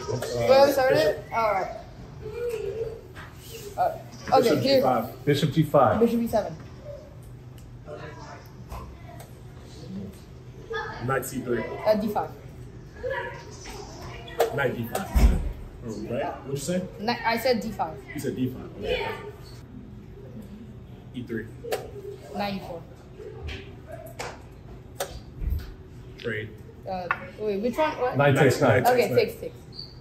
Where we started? Alright. Okay, here. Bishop G5. Bishop E7. Knight C3. D5. Knight D5. Oh, right? What'd you say? I said D5. You said D5. Okay. E3. Knight E4. Trade. Wait, which one? What? Knight takes knight. Okay, takes.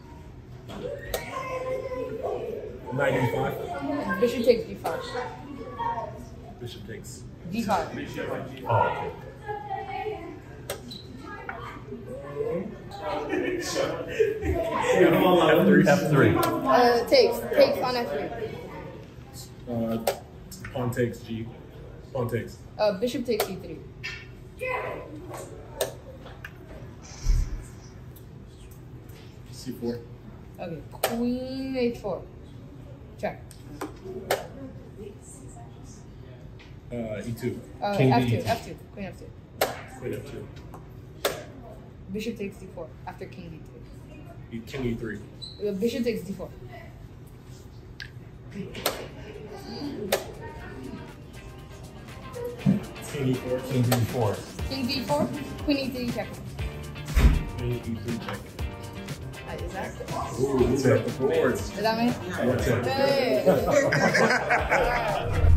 Knight D5. Bishop takes D5. Bishop takes D5. Oh, okay. F3. Takes on F3. Pawn takes G. Pawn takes. Bishop takes E3. C4. Okay, Queen H4. Check. E2. King F2. D8. F2. Queen F2. Queen F2. Bishop takes D4 after King D3. King E3. Bishop takes D4. King E4. King D4. King D4. Queen E3 check. Queen E3 check. Is that? Ooh, move up the board. Is that me? That's it. Hey.